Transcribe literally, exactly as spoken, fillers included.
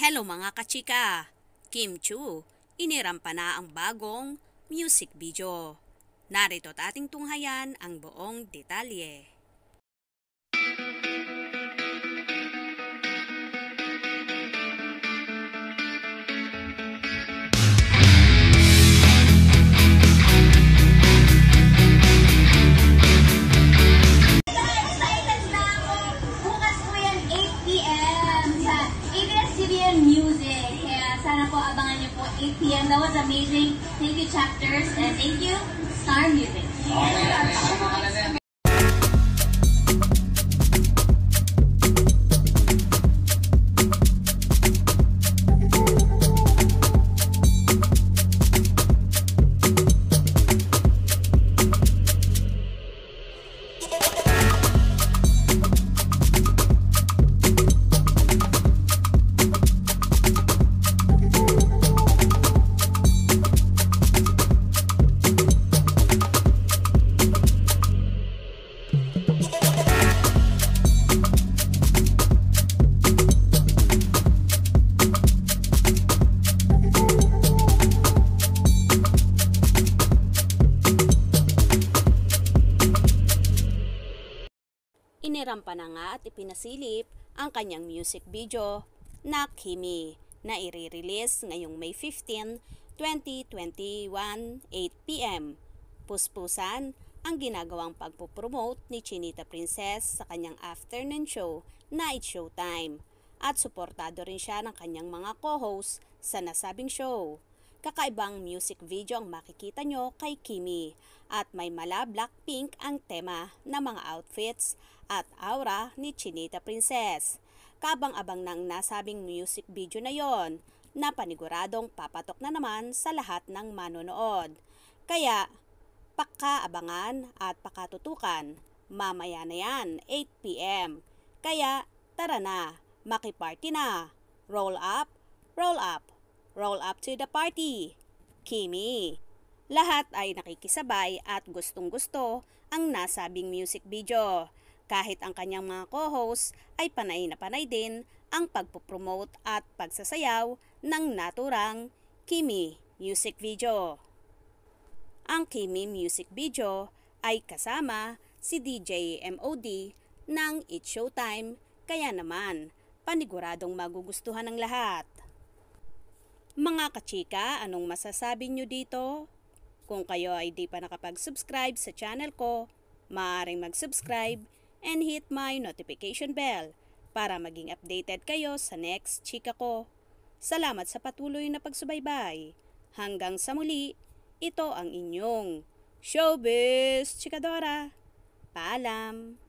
Hello mga kachika! Kim Chiu Inirampa na ang bagong music video. Narito at ating tunghayan ang buong detalye. Music. Kaya sana po abangan niyo po eight p m That was amazing. Thank you, Chapters, and thank you, Star Music. Inirampa na nga at ipinasilip ang kanyang music video na Kimmi na i-release ngayong May fifteenth, twenty twenty-one, eight p m Puspusan ang ginagawang pagpupromote ni Chinita Princess sa kanyang afternoon show na It's Showtime at suportado rin siya ng kanyang mga co-host sa nasabing show. Kakaibang music video ang makikita nyo kay Kimmi at may mala Blackpink ang tema ng mga outfits at aura ni Chinita Princess. Kabang-abang ng nasabing music video na yon na paniguradong papatok na naman sa lahat ng manonood. Kaya pakaabangan at pakatutukan, mamaya na yan, eight p m Kaya tara na, makiparty na, roll up, roll up. Roll up to the party, Kimmi. Lahat ay nakikisabay at gustong-gusto ang nasabing music video. Kahit ang kanyang mga co-hosts ay panay na panay din ang pagpopromote at pagsasayaw ng naturang Kimmi music video. Ang Kimmi music video ay kasama si D J M O D ng It's Showtime, kaya naman paniguradong magugustuhan ng lahat. Mga kachika, anong masasabi nyo dito? Kung kayo ay di pa nakapag-subscribe sa channel ko, maaaring mag-subscribe and hit my notification bell para maging updated kayo sa next chika ko. Salamat sa patuloy na pagsubaybay. Hanggang sa muli, ito ang inyong Showbiz Chikadora. Paalam!